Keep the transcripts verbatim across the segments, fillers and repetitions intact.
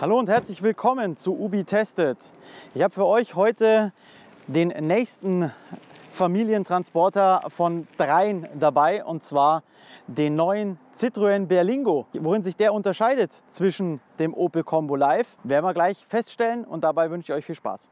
Hallo und herzlich willkommen zu Ubi Tested. Ich habe für euch heute den nächsten Familientransporter von dreien dabei, und zwar den neuen Citroën Berlingo. Worin sich der unterscheidet zwischen dem Opel Combo Live, werden wir gleich feststellen, und dabei wünsche ich euch viel Spaß.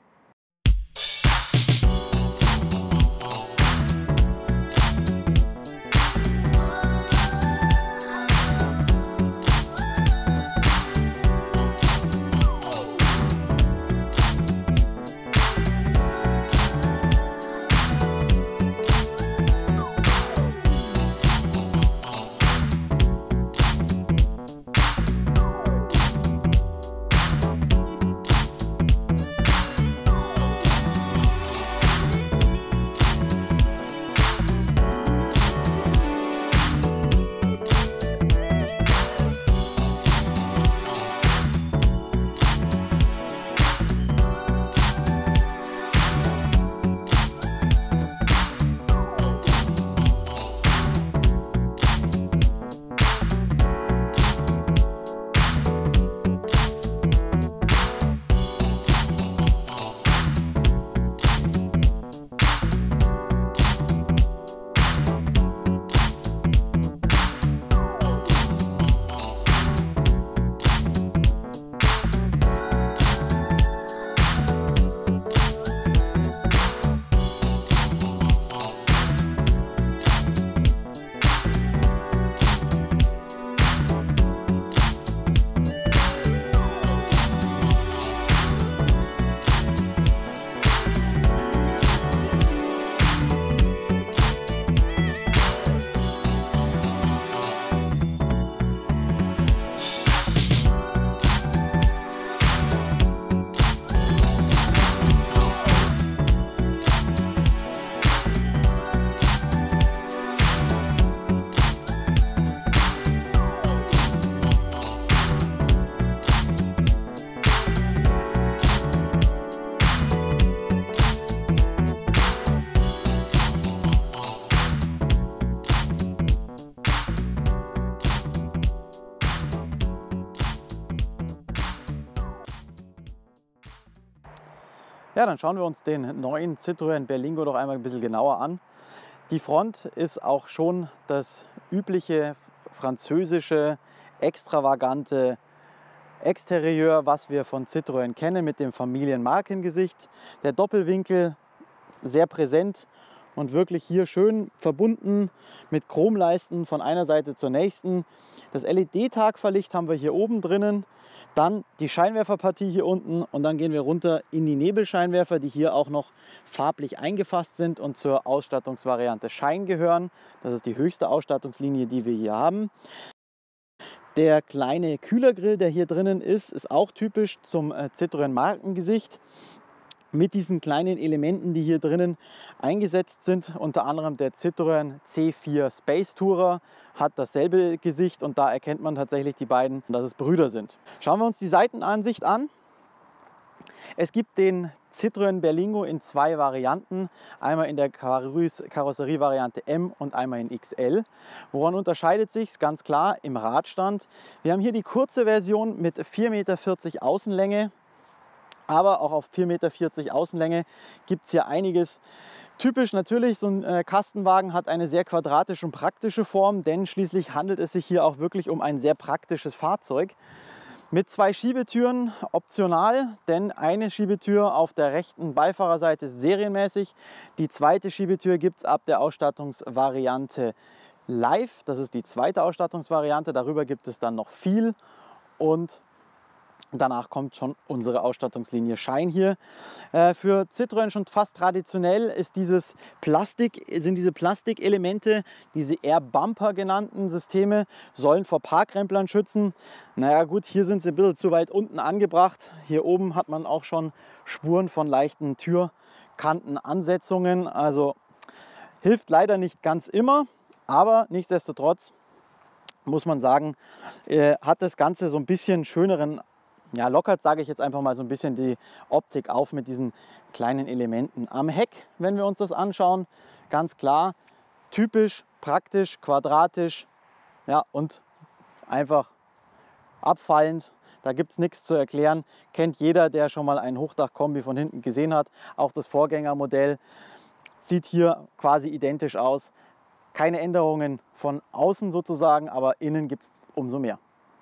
Ja, dann schauen wir uns den neuen Citroën Berlingo doch einmal ein bisschen genauer an. Die Front ist auch schon das übliche französische, extravagante Exterieur, was wir von Citroën kennen, mit dem Familienmarkengesicht. Der Doppelwinkel sehr präsent und wirklich hier schön verbunden mit Chromleisten von einer Seite zur nächsten. Das L E D-Tagfahrlicht haben wir hier oben drinnen. Dann die Scheinwerferpartie hier unten, und dann gehen wir runter in die Nebelscheinwerfer, die hier auch noch farblich eingefasst sind und zur Ausstattungsvariante Shine gehören. Das ist die höchste Ausstattungslinie, die wir hier haben. Der kleine Kühlergrill, der hier drinnen ist, ist auch typisch zum Citroën Markengesicht. Mit diesen kleinen Elementen, die hier drinnen eingesetzt sind. Unter anderem der Citroën C vier Space Tourer hat dasselbe Gesicht, und da erkennt man tatsächlich die beiden, dass es Brüder sind. Schauen wir uns die Seitenansicht an. Es gibt den Citroën Berlingo in zwei Varianten, einmal in der Karosserievariante M und einmal in X L. Woran unterscheidet sich es? Ganz klar im Radstand. Wir haben hier die kurze Version mit vier Meter vierzig Außenlänge. Aber auch auf vier Meter vierzig Außenlänge gibt es hier einiges. Typisch natürlich, so ein äh, Kastenwagen hat eine sehr quadratische und praktische Form, denn schließlich handelt es sich hier auch wirklich um ein sehr praktisches Fahrzeug. Mit zwei Schiebetüren optional, denn eine Schiebetür auf der rechten Beifahrerseite ist serienmäßig. Die zweite Schiebetür gibt es ab der Ausstattungsvariante Live. Das ist die zweite Ausstattungsvariante. Darüber gibt es dann noch viel, und danach kommt schon unsere Ausstattungslinie Shine hier. Äh, für Citroën schon fast traditionell ist dieses Plastik, sind diese Plastikelemente, diese Air Bumper genannten Systeme, sollen vor Parkremplern schützen. Naja gut, hier sind sie ein bisschen zu weit unten angebracht. Hier oben hat man auch schon Spuren von leichten Türkantenansetzungen. Also hilft leider nicht ganz immer, aber nichtsdestotrotz muss man sagen, äh, hat das Ganze so ein bisschen schöneren, ja, lockert, sage ich jetzt einfach mal, so ein bisschen die Optik auf mit diesen kleinen Elementen. Am Heck, wenn wir uns das anschauen, ganz klar, typisch, praktisch, quadratisch, ja, und einfach abfallend. Da gibt es nichts zu erklären. Kennt jeder, der schon mal ein Hochdach-Kombi von hinten gesehen hat. Auch das Vorgängermodell sieht hier quasi identisch aus. Keine Änderungen von außen sozusagen, aber innen gibt es umso mehr.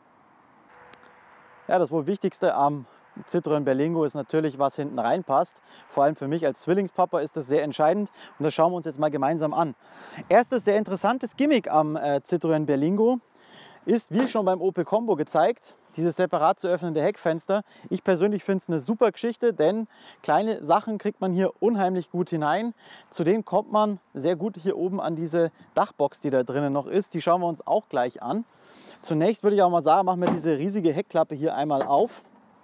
Ja, das wohl Wichtigste am Citroën Berlingo ist natürlich, was hinten reinpasst. Vor allem für mich als Zwillingspapa ist das sehr entscheidend und das schauen wir uns jetzt mal gemeinsam an. Erstes sehr interessantes Gimmick am äh, Citroën Berlingo ist, wie schon beim Opel Combo gezeigt, dieses separat zu öffnende Heckfenster. Ich persönlich finde es eine super Geschichte, denn kleine Sachen kriegt man hier unheimlich gut hinein. Zudem kommt man sehr gut hier oben an diese Dachbox, die da drinnen noch ist. Die schauen wir uns auch gleich an. Zunächst würde ich auch mal sagen, machen wir diese riesige Heckklappe hier einmal auf.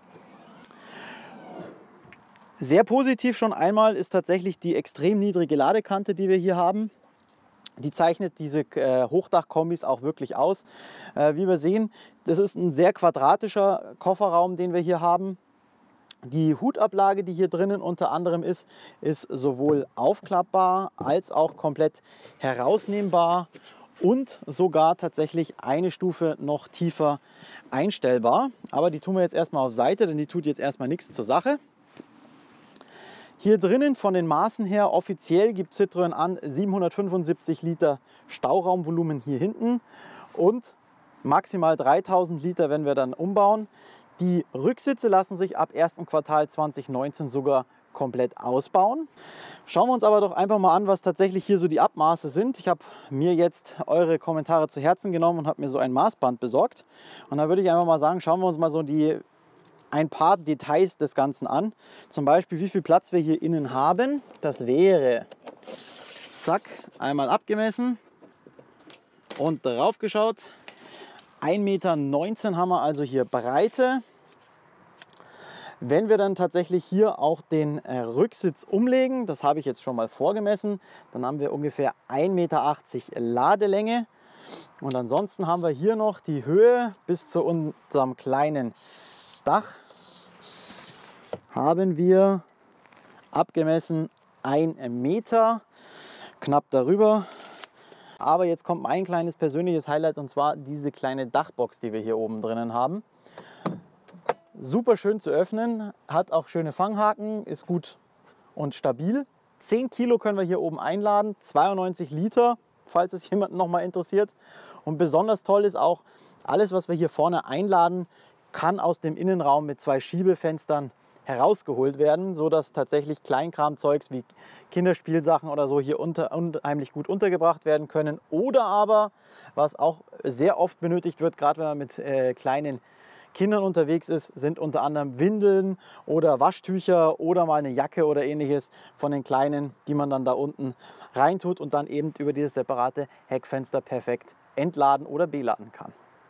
Sehr positiv schon einmal ist tatsächlich die extrem niedrige Ladekante, die wir hier haben. Die zeichnet diese äh, Hochdach-Kombis auch wirklich aus. Äh, wie wir sehen, das ist ein sehr quadratischer Kofferraum, den wir hier haben. Die Hutablage, die hier drinnen unter anderem ist, ist sowohl aufklappbar als auch komplett herausnehmbar und sogar tatsächlich eine Stufe noch tiefer einstellbar. Aber die tun wir jetzt erstmal auf Seite, denn die tut jetzt erstmal nichts zur Sache. Hier drinnen von den Maßen her offiziell gibt Citroën an siebenhundertfünfundsiebzig Liter Stauraumvolumen hier hinten und maximal dreitausend Liter, wenn wir dann umbauen. Die Rücksitze lassen sich ab ersten Quartal zweitausendneunzehn sogar komplett ausbauen. Schauen wir uns aber doch einfach mal an, was tatsächlich hier so die Abmaße sind. Ich habe mir jetzt eure Kommentare zu Herzen genommen und habe mir so ein Maßband besorgt. Und da würde ich einfach mal sagen, schauen wir uns mal so die ein paar Details des Ganzen an. Zum Beispiel, wie viel Platz wir hier innen haben. Das wäre, zack, einmal abgemessen und drauf geschaut. ein Meter neunzehn haben wir also hier Breite. Wenn wir dann tatsächlich hier auch den Rücksitz umlegen, das habe ich jetzt schon mal vorgemessen, dann haben wir ungefähr ein Meter achtzig Ladelänge. Und ansonsten haben wir hier noch die Höhe bis zu unserem kleinen Dach haben wir abgemessen ein Meter, knapp darüber. Aber jetzt kommt mein kleines persönliches Highlight und zwar diese kleine Dachbox, die wir hier oben drinnen haben. Super schön zu öffnen, hat auch schöne Fanghaken, ist gut und stabil. zehn Kilo können wir hier oben einladen, zweiundneunzig Liter, falls es jemanden noch mal interessiert. Und besonders toll ist auch, alles was wir hier vorne einladen, kann aus dem Innenraum mit zwei Schiebefenstern herausgeholt werden, sodass tatsächlich Kleinkramzeugs wie Kinderspielsachen oder so hier unter, unheimlich gut untergebracht werden können. Oder aber, was auch sehr oft benötigt wird, gerade wenn man mit äh, kleinen Kindern unterwegs ist, sind unter anderem Windeln oder Waschtücher oder mal eine Jacke oder ähnliches von den Kleinen, die man dann da unten reintut und dann eben über dieses separate Heckfenster perfekt entladen oder beladen kann.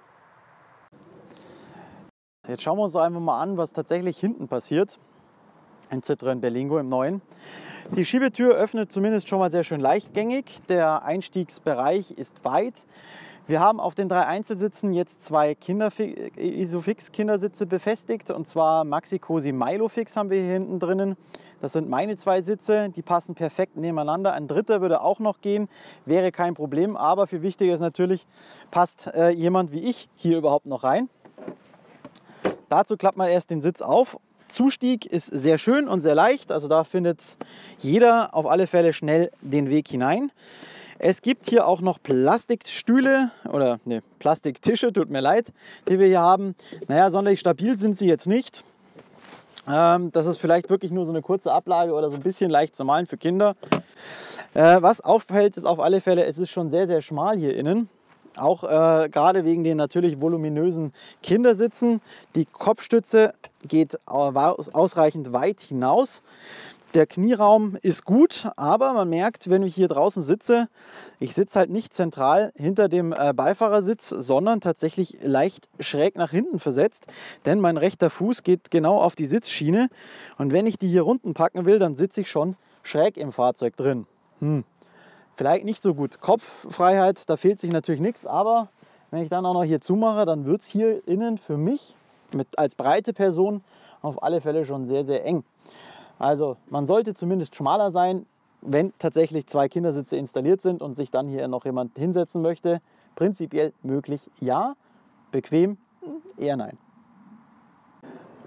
Jetzt schauen wir uns doch einfach mal an, was tatsächlich hinten passiert in Citroën Berlingo im neuen. Die Schiebetür öffnet zumindest schon mal sehr schön leichtgängig. Der Einstiegsbereich ist weit. Wir haben auf den drei Einzelsitzen jetzt zwei Isofix-Kindersitze befestigt, und zwar Maxi-Cosi Milofix haben wir hier hinten drinnen. Das sind meine zwei Sitze, die passen perfekt nebeneinander. Ein dritter würde auch noch gehen, wäre kein Problem, aber viel wichtiger ist natürlich, passt äh, jemand wie ich hier überhaupt noch rein. Dazu klappt man erst den Sitz auf. Zustieg ist sehr schön und sehr leicht, also da findet jeder auf alle Fälle schnell den Weg hinein. Es gibt hier auch noch Plastikstühle oder ne, Plastiktische, tut mir leid, die wir hier haben. Naja, sonderlich stabil sind sie jetzt nicht. Ähm, das ist vielleicht wirklich nur so eine kurze Ablage oder so ein bisschen leicht zu malen für Kinder. Äh, was auffällt, ist auf alle Fälle, es ist schon sehr, sehr schmal hier innen. Auch äh, gerade wegen den natürlich voluminösen Kindersitzen. Die Kopfstütze geht ausreichend weit hinaus. Der Knieraum ist gut, aber man merkt, wenn ich hier draußen sitze, ich sitze halt nicht zentral hinter dem äh, Beifahrersitz, sondern tatsächlich leicht schräg nach hinten versetzt. Denn mein rechter Fuß geht genau auf die Sitzschiene. Und wenn ich die hier unten packen will, dann sitze ich schon schräg im Fahrzeug drin. Hm. Vielleicht nicht so gut. Kopffreiheit, da fehlt sich natürlich nichts, aber wenn ich dann auch noch hier zumache, dann wird es hier innen für mich mit, als breite Person auf alle Fälle schon sehr, sehr eng. Also man sollte zumindest schmaler sein, wenn tatsächlich zwei Kindersitze installiert sind und sich dann hier noch jemand hinsetzen möchte. Prinzipiell möglich ja, bequem eher nein.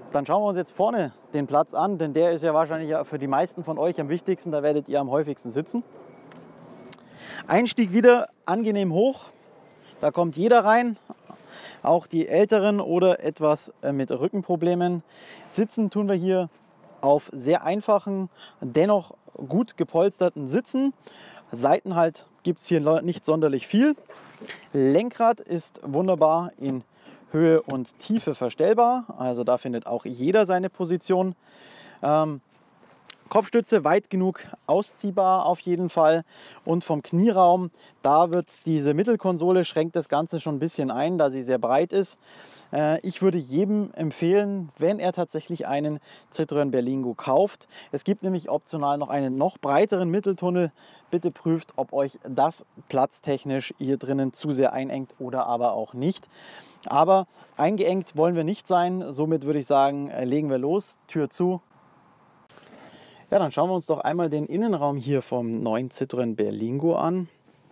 Dann schauen wir uns jetzt vorne den Platz an, denn der ist ja wahrscheinlich für die meisten von euch am wichtigsten, da werdet ihr am häufigsten sitzen. Einstieg wieder angenehm hoch, da kommt jeder rein, auch die Älteren oder etwas mit Rückenproblemen. Sitzen tun wir hier auf sehr einfachen, dennoch gut gepolsterten Sitzen. Seitenhalt gibt es hier nicht sonderlich viel. Lenkrad ist wunderbar in Höhe und Tiefe verstellbar, also da findet auch jeder seine Position. Ähm, Kopfstütze weit genug ausziehbar auf jeden Fall, und vom Knieraum, da wird diese Mittelkonsole, schränkt das Ganze schon ein bisschen ein, da sie sehr breit ist. Äh, ich würde jedem empfehlen, wenn er tatsächlich einen Citroën Berlingo kauft. Es gibt nämlich optional noch einen noch breiteren Mitteltunnel. Bitte prüft, ob euch das platztechnisch hier drinnen zu sehr einengt oder aber auch nicht. Aber eingeengt wollen wir nicht sein, somit würde ich sagen, legen wir los, Tür zu. Ja, dann schauen wir uns doch einmal den Innenraum hier vom neuen Citroën Berlingo an.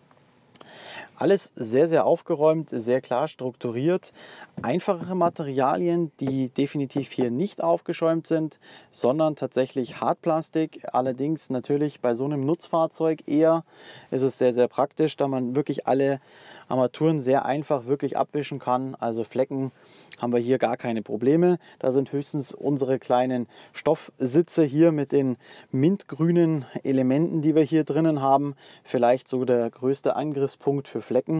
Alles sehr, sehr aufgeräumt, sehr klar strukturiert. Einfache Materialien, die definitiv hier nicht aufgeschäumt sind, sondern tatsächlich Hartplastik. Allerdings natürlich bei so einem Nutzfahrzeug eher ist es sehr, sehr praktisch, da man wirklich alle Armaturen sehr einfach wirklich abwischen kann. Also Flecken haben wir hier gar keine Probleme. Da sind höchstens unsere kleinen Stoffsitze hier mit den mintgrünen Elementen, die wir hier drinnen haben. Vielleicht so der größte Angriffspunkt für Flecken.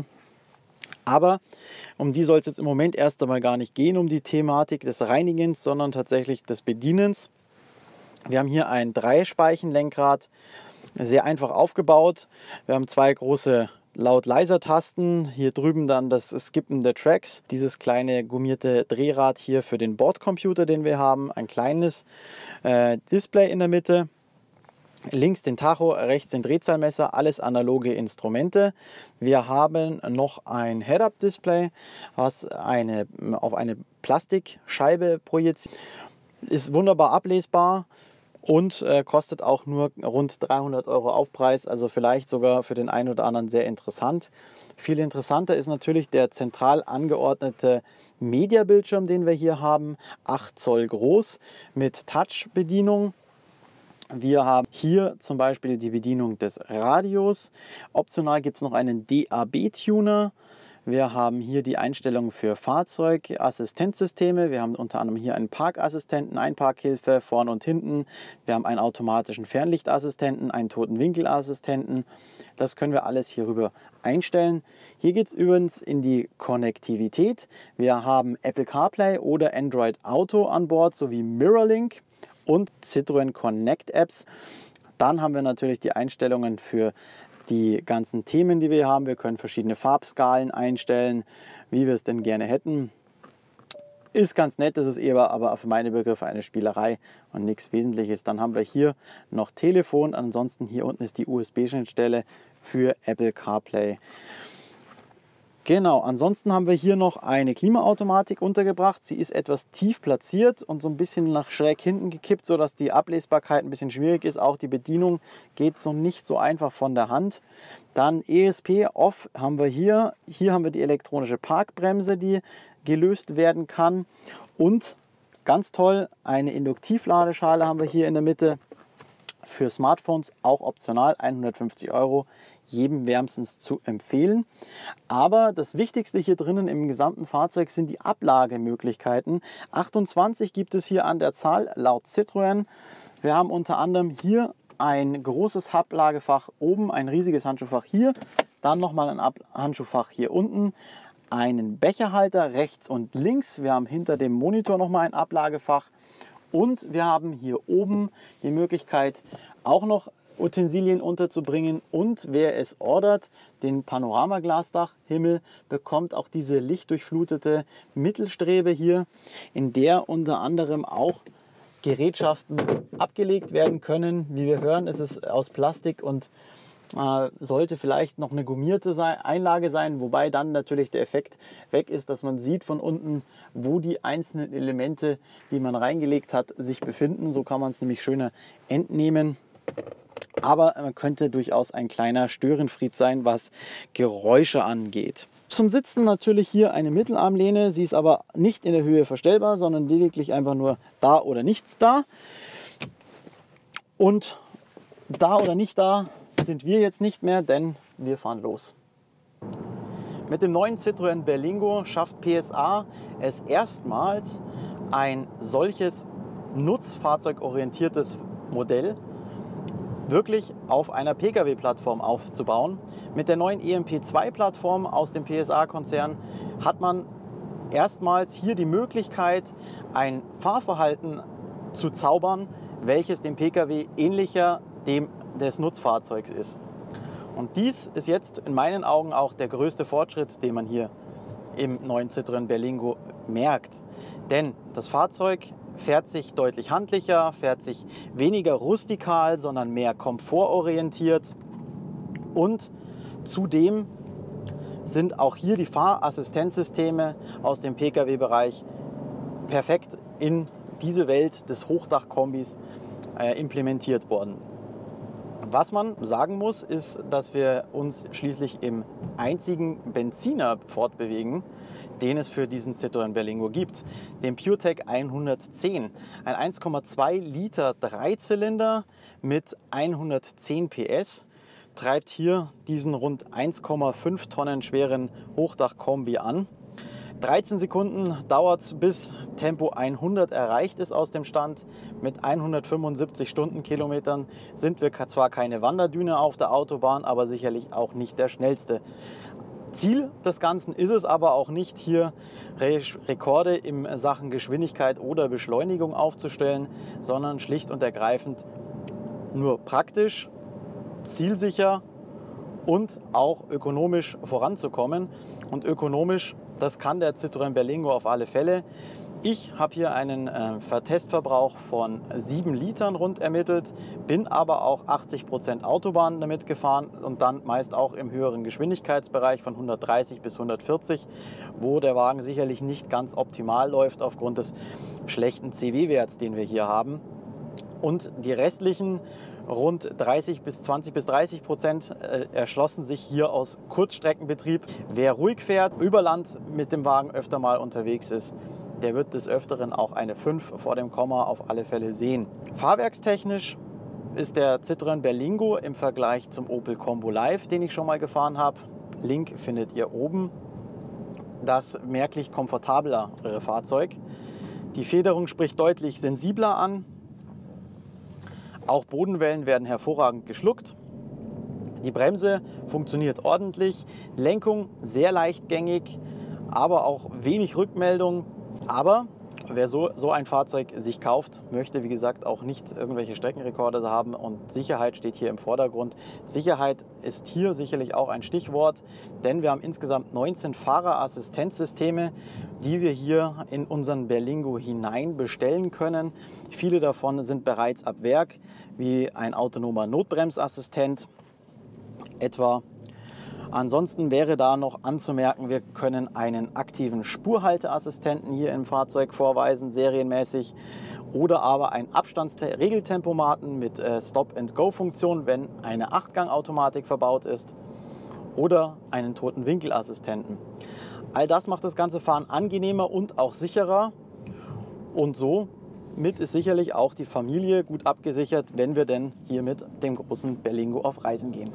Aber um die soll es jetzt im Moment erst einmal gar nicht gehen, um die Thematik des Reinigens, sondern tatsächlich des Bedienens. Wir haben hier ein Dreispeichenlenkrad, sehr einfach aufgebaut. Wir haben zwei große Laut-Leiser-Tasten, hier drüben dann das Skippen der Tracks, dieses kleine gummierte Drehrad hier für den Bordcomputer, den wir haben, ein kleines äh, Display in der Mitte, links den Tacho, rechts den Drehzahlmesser, alles analoge Instrumente. Wir haben noch ein Head-Up-Display, was eine, auf eine Plastikscheibe projiziert, ist wunderbar ablesbar. Und äh, kostet auch nur rund dreihundert Euro Aufpreis, also vielleicht sogar für den einen oder anderen sehr interessant. Viel interessanter ist natürlich der zentral angeordnete Mediabildschirm, den wir hier haben, acht Zoll groß mit Touch-Bedienung. Wir haben hier zum Beispiel die Bedienung des Radios. Optional gibt es noch einen D A B-Tuner. Wir haben hier die Einstellungen für Fahrzeugassistenzsysteme. Wir haben unter anderem hier einen Parkassistenten, Einparkhilfe vorn und hinten. Wir haben einen automatischen Fernlichtassistenten, einen Totenwinkelassistenten. Das können wir alles hierüber einstellen. Hier geht es übrigens in die Konnektivität. Wir haben Apple CarPlay oder Android Auto an Bord sowie MirrorLink und Citroën Connect Apps. Dann haben wir natürlich die Einstellungen für die ganzen Themen, die wir haben. Wir können verschiedene Farbskalen einstellen, wie wir es denn gerne hätten. Ist ganz nett, das ist eher aber für meine Begriffe eine Spielerei und nichts Wesentliches. Dann haben wir hier noch Telefon, ansonsten hier unten ist die U S B-Schnittstelle für Apple CarPlay. Genau, ansonsten haben wir hier noch eine Klimaautomatik untergebracht. Sie ist etwas tief platziert und so ein bisschen nach schräg hinten gekippt, sodass die Ablesbarkeit ein bisschen schwierig ist. Auch die Bedienung geht so nicht so einfach von der Hand. Dann E S P Off haben wir hier. Hier haben wir die elektronische Parkbremse, die gelöst werden kann. Und ganz toll, eine Induktivladeschale haben wir hier in der Mitte. Für Smartphones auch optional, hundertfünfzig Euro. Jedem wärmstens zu empfehlen. Aber das Wichtigste hier drinnen im gesamten Fahrzeug sind die Ablagemöglichkeiten. achtundzwanzig gibt es hier an der Zahl laut Citroën. Wir haben unter anderem hier ein großes Ablagefach oben, ein riesiges Handschuhfach hier, dann nochmal ein Ab Handschuhfach hier unten, einen Becherhalter rechts und links. Wir haben hinter dem Monitor nochmal ein Ablagefach und wir haben hier oben die Möglichkeit auch noch Utensilien unterzubringen, und wer es ordert, den Panoramaglasdachhimmel, bekommt auch diese lichtdurchflutete Mittelstrebe hier, in der unter anderem auch Gerätschaften abgelegt werden können. Wie wir hören, ist es aus Plastik und äh, sollte vielleicht noch eine gummierte sein, Einlage sein, wobei dann natürlich der Effekt weg ist, dass man sieht von unten, wo die einzelnen Elemente, die man reingelegt hat, sich befinden. So kann man es nämlich schöner entnehmen. Aber man könnte durchaus ein kleiner Störenfried sein, was Geräusche angeht. Zum Sitzen natürlich hier eine Mittelarmlehne. Sie ist aber nicht in der Höhe verstellbar, sondern lediglich einfach nur da oder nichts da. Und da oder nicht da sind wir jetzt nicht mehr, denn wir fahren los. Mit dem neuen Citroën Berlingo schafft P S A es erstmals, ein solches nutzfahrzeugorientiertes Modell wirklich auf einer Pkw-Plattform aufzubauen. Mit der neuen E M P zwei Plattform aus dem P S A-Konzern hat man erstmals hier die Möglichkeit, ein Fahrverhalten zu zaubern, welches dem Pkw ähnlicher dem des Nutzfahrzeugs ist. Und dies ist jetzt in meinen Augen auch der größte Fortschritt, den man hier im neuen Citroën Berlingo merkt. Denn das Fahrzeug fährt sich deutlich handlicher, fährt sich weniger rustikal, sondern mehr komfortorientiert. Und zudem sind auch hier die Fahrassistenzsysteme aus dem Pkw-Bereich perfekt in diese Welt des Hochdachkombis äh, implementiert worden. Was man sagen muss, ist, dass wir uns schließlich im einzigen Benziner fortbewegen, den es für diesen Citroën Berlingo gibt, dem PureTech hundertzehn. Ein eins Komma zwei Liter Dreizylinder mit hundertzehn P S treibt hier diesen rund eins Komma fünf Tonnen schweren Hochdachkombi an. dreizehn Sekunden dauert es, bis Tempo hundert erreicht ist aus dem Stand. Mit hundertfünfundsiebzig Stundenkilometern sind wir zwar keine Wanderdüne auf der Autobahn, aber sicherlich auch nicht der schnellste. Ziel des Ganzen ist es aber auch nicht, hier Re Rekorde in Sachen Geschwindigkeit oder Beschleunigung aufzustellen, sondern schlicht und ergreifend nur praktisch, zielsicher und auch ökonomisch voranzukommen. Und ökonomisch, das kann der Citroën Berlingo auf alle Fälle. Ich habe hier einen äh, Testverbrauch von sieben Litern rund ermittelt, bin aber auch achtzig Prozent Autobahn damit gefahren und dann meist auch im höheren Geschwindigkeitsbereich von hundertdreißig bis hundertvierzig, wo der Wagen sicherlich nicht ganz optimal läuft aufgrund des schlechten C W-Werts, den wir hier haben. Und die restlichen rund dreißig bis zwanzig bis dreißig Prozent erschlossen sich hier aus Kurzstreckenbetrieb. Wer ruhig fährt, über Land mit dem Wagen öfter mal unterwegs ist, der wird des Öfteren auch eine fünf vor dem Komma auf alle Fälle sehen. Fahrwerkstechnisch ist der Citroën Berlingo im Vergleich zum Opel Combo Live, den ich schon mal gefahren habe, Link findet ihr oben, das merklich komfortablere Fahrzeug. Die Federung spricht deutlich sensibler an. Auch Bodenwellen werden hervorragend geschluckt. Die Bremse funktioniert ordentlich, Lenkung sehr leichtgängig, aber auch wenig Rückmeldung. Aber wer so, so ein Fahrzeug sich kauft, möchte wie gesagt auch nicht irgendwelche Streckenrekorde haben und Sicherheit steht hier im Vordergrund. Sicherheit ist hier sicherlich auch ein Stichwort, denn wir haben insgesamt neunzehn Fahrerassistenzsysteme, die wir hier in unseren Berlingo hinein bestellen können. Viele davon sind bereits ab Werk, wie ein autonomer Notbremsassistent etwa. Ansonsten wäre da noch anzumerken, wir können einen aktiven Spurhalteassistenten hier im Fahrzeug vorweisen, serienmäßig, oder aber einen Abstandsregeltempomaten mit Stop-and-Go-Funktion, wenn eine Achtgang-Automatik verbaut ist, oder einen Totenwinkelassistenten. All das macht das ganze Fahren angenehmer und auch sicherer, und so mit ist sicherlich auch die Familie gut abgesichert, wenn wir denn hier mit dem großen Berlingo auf Reisen gehen.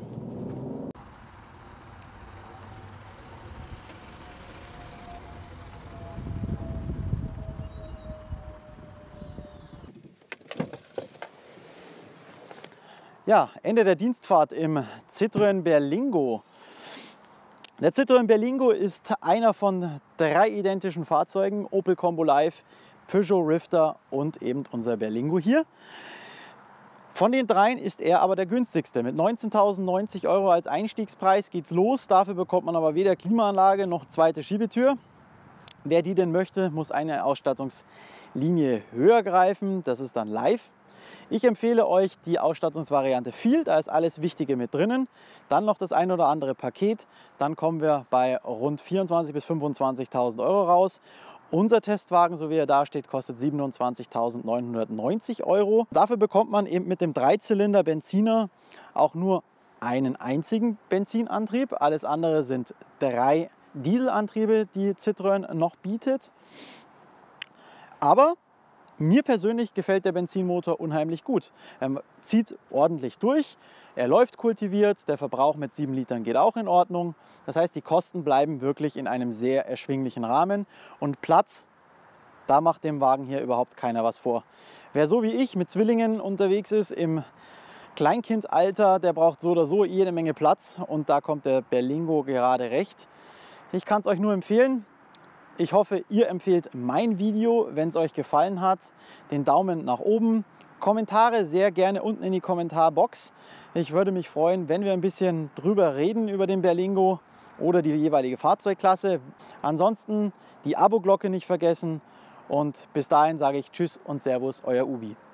Ja, Ende der Dienstfahrt im Citroën Berlingo. Der Citroën Berlingo ist einer von drei identischen Fahrzeugen, Opel Combo Live, Peugeot Rifter und eben unser Berlingo hier. Von den dreien ist er aber der günstigste. Mit neunzehntausendneunzig Euro als Einstiegspreis geht's los. Dafür bekommt man aber weder Klimaanlage noch zweite Schiebetür. Wer die denn möchte, muss eine Ausstattungslinie höher greifen. Das ist dann Live. Ich empfehle euch die Ausstattungsvariante Field, da ist alles Wichtige mit drinnen. Dann noch das ein oder andere Paket, dann kommen wir bei rund vierundzwanzigtausend bis fünfundzwanzigtausend Euro raus. Unser Testwagen, so wie er da steht, kostet siebenundzwanzigtausendneunhundertneunzig Euro. Dafür bekommt man eben mit dem Dreizylinder Benziner auch nur einen einzigen Benzinantrieb. Alles andere sind drei Dieselantriebe, die Citroën noch bietet. Aber mir persönlich gefällt der Benzinmotor unheimlich gut. Er zieht ordentlich durch, er läuft kultiviert, der Verbrauch mit sieben Litern geht auch in Ordnung. Das heißt, die Kosten bleiben wirklich in einem sehr erschwinglichen Rahmen und Platz, da macht dem Wagen hier überhaupt keiner was vor. Wer so wie ich mit Zwillingen unterwegs ist im Kleinkindalter, der braucht so oder so jede Menge Platz und da kommt der Berlingo gerade recht. Ich kann es euch nur empfehlen. Ich hoffe, ihr empfehlt mein Video, wenn es euch gefallen hat, den Daumen nach oben. Kommentare sehr gerne unten in die Kommentarbox. Ich würde mich freuen, wenn wir ein bisschen drüber reden über den Berlingo oder die jeweilige Fahrzeugklasse. Ansonsten die Abo-Glocke nicht vergessen und bis dahin sage ich Tschüss und Servus, euer Ubi.